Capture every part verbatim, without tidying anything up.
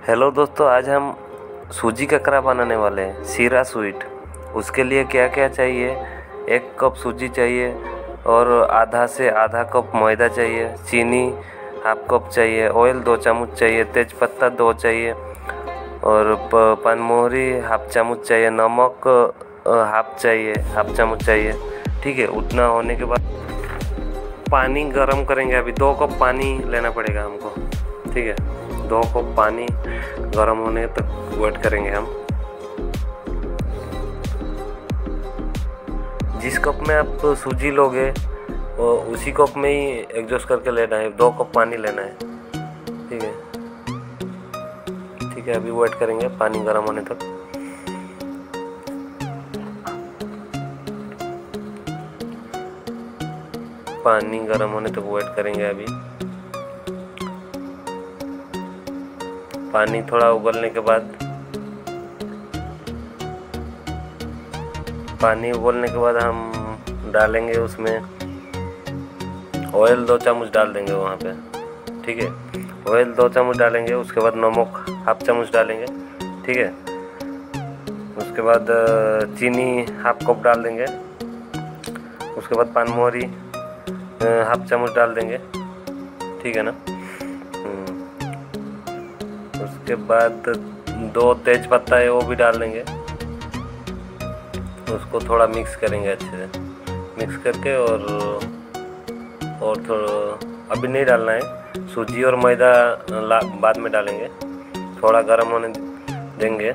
Hello दोस्तों, आज हम सूजी ककरा बनाने वाले हैं, सीरा स्वीट। उसके लिए क्या क्या चाहिए? एक कप सूजी चाहिए और आधा से आधा कप मैदा चाहिए, चीनी हाफ कप चाहिए, ऑयल दो चम्मच चाहिए, तेज़पत्ता दो चाहिए और पानमोहरी हाफ चम्मच चाहिए, नमक हाफ चाहिए हाफ चम्मच चाहिए। ठीक है, उतना होने के बाद पानी गरम करेंगे। अभी दो कप पानी लेना पड़ेगा हमको। ठीक है, दो कप पानी गरम होने तक वेट करेंगे हम। जिस कप में आप सूजी लोगे वो उसी कप में ही एडजस्ट करके लेना है। दो कप पानी लेना है। ठीक है ठीक है अभी वेट करेंगे पानी गरम होने तक। पानी गरम होने तक वेट करेंगे। अभी पानी थोड़ा उबलने के बाद पानी उबलने के बाद हम डालेंगे उसमें ऑयल दो चम्मच डाल देंगे वहाँ पे। ठीक है, ऑयल दो चम्मच डालेंगे। उसके बाद नमक हाफ चम्मच डालेंगे। ठीक है, उसके बाद चीनी हाफ कप डाल देंगे। उसके बाद पानमोहरी हाफ चम्मच डाल देंगे। ठीक है ना। उसके बाद दो तेज पत्ता है वो भी डाल देंगे। उसको थोड़ा मिक्स करेंगे अच्छे से, मिक्स करके और और थोड़ा अभी नहीं डालना है। सूजी और मैदा बाद में डालेंगे, थोड़ा गर्म होने देंगे।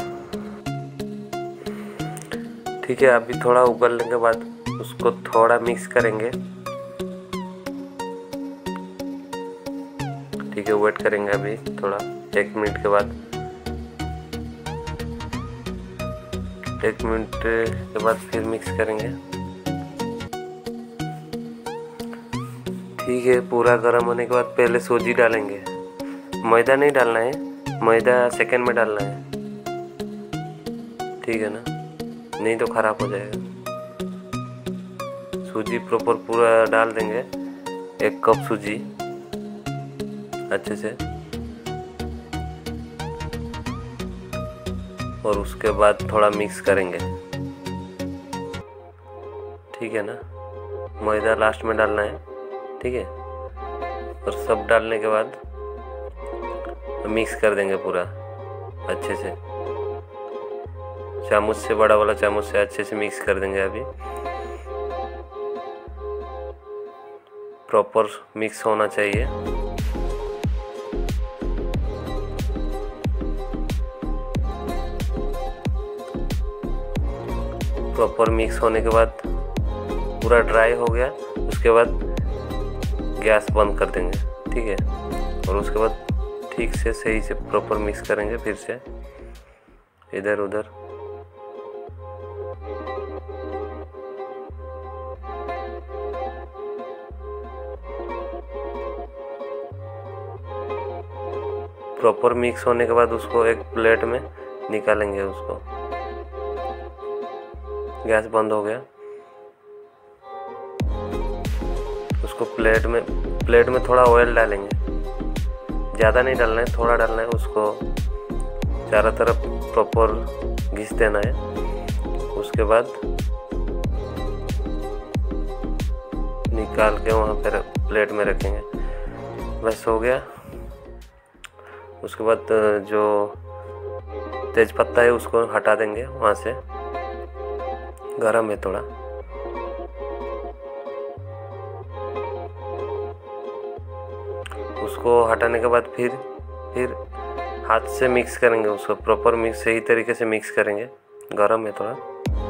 ठीक है, अभी थोड़ा उबलने के बाद उसको थोड़ा मिक्स करेंगे। ठीक है, वेट करेंगे अभी थोड़ा एक मिनट के बाद। एक मिनट के बाद फिर मिक्स करेंगे। ठीक है, पूरा गर्म होने के बाद पहले सूजी डालेंगे। मैदा नहीं डालना है, मैदा सेकंड में डालना है। ठीक है ना, नहीं तो ख़राब हो जाएगा। सूजी प्रॉपर पूरा डाल देंगे, एक कप सूजी अच्छे से। और उसके बाद थोड़ा मिक्स करेंगे। ठीक है ना, मैदा लास्ट में डालना है। ठीक है, और सब डालने के बाद मिक्स कर देंगे पूरा अच्छे से। चामच से, बड़ा वाला चामच से अच्छे से मिक्स कर देंगे। अभी प्रॉपर मिक्स होना चाहिए। प्रॉपर मिक्स होने के बाद पूरा ड्राई हो गया। उसके बाद गैस बंद कर देंगे। ठीक है, और उसके बाद ठीक से सही से प्रॉपर मिक्स करेंगे फिर से इधर उधर। प्रॉपर मिक्स होने के बाद उसको एक प्लेट में निकालेंगे। उसको गैस बंद हो गया। उसको प्लेट में प्लेट में थोड़ा ऑयल डालेंगे। ज़्यादा नहीं डालना है, थोड़ा डालना है। उसको चारों तरफ प्रॉपर घिस देना है। उसके बाद निकाल के वहाँ पर प्लेट में रखेंगे। बस हो गया। उसके बाद जो तेज पत्ता है उसको हटा देंगे वहाँ से, गरम है थोड़ा। उसको हटाने के बाद फिर फिर हाथ से मिक्स करेंगे। उसको प्रॉपर मिक्स सही तरीके से मिक्स करेंगे। गरम है थोड़ा।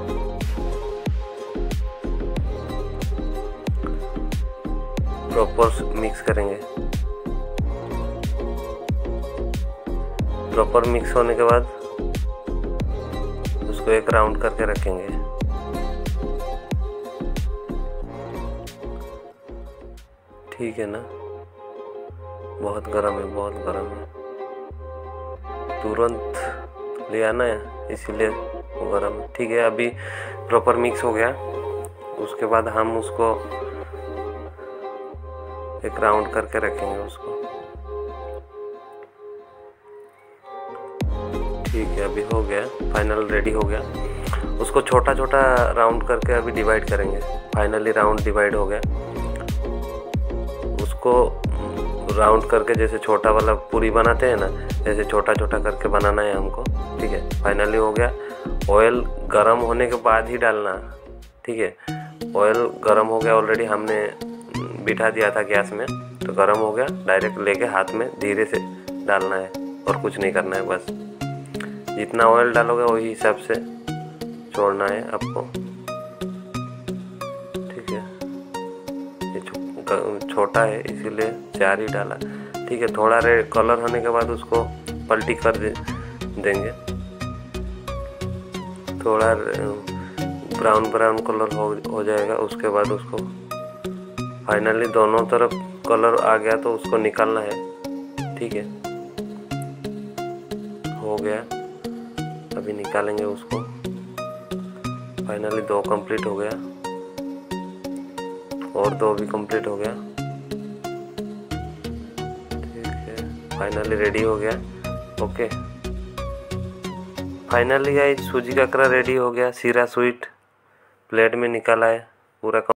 प्रॉपर मिक्स करेंगे। प्रॉपर मिक्स होने के बाद उसको एक राउंड करके रखेंगे। ठीक है ना, बहुत गर्म है, बहुत गर्म है। तुरंत ले आना है इसीलिए वो गर्म है। ठीक है, अभी प्रॉपर मिक्स हो गया। उसके बाद हम उसको एक राउंड करके रखेंगे उसको। ठीक है, अभी हो गया, फाइनल रेडी हो गया। उसको छोटा छोटा राउंड करके अभी डिवाइड करेंगे। फाइनली राउंड डिवाइड हो गया। उसको राउंड करके जैसे छोटा वाला पूरी बनाते हैं ना, जैसे छोटा छोटा करके बनाना है हमको। ठीक है, फाइनली हो गया। ऑयल गरम होने के बाद ही डालना। ठीक है, ऑयल गरम हो गया, ऑलरेडी हमने बिठा दिया था गैस में, तो गरम हो गया। डायरेक्ट लेके हाथ में धीरे से डालना है और कुछ नहीं करना है। बस जितना ऑयल डालोगे वही हिसाब से छोड़ना है आपको। ठीक है, ये छो, छोटा है इसीलिए चार ही डाला। ठीक है, थोड़ा रेड कलर होने के बाद उसको पलटी कर दे, देंगे। थोड़ा ब्राउन ब्राउन कलर हो हो जाएगा। उसके बाद उसको फाइनली दोनों तरफ कलर आ गया तो उसको निकालना है। ठीक है, हो गया, अभी निकालेंगे उसको। फाइनली दो कंप्लीट हो गया और दो भी कंप्लीट हो गया। ठीक है, फाइनली रेडी हो गया। ओके, फाइनली गाइस सूजी का ककरा रेडी हो गया। सीरा स्वीट प्लेट में निकाला है पूरा।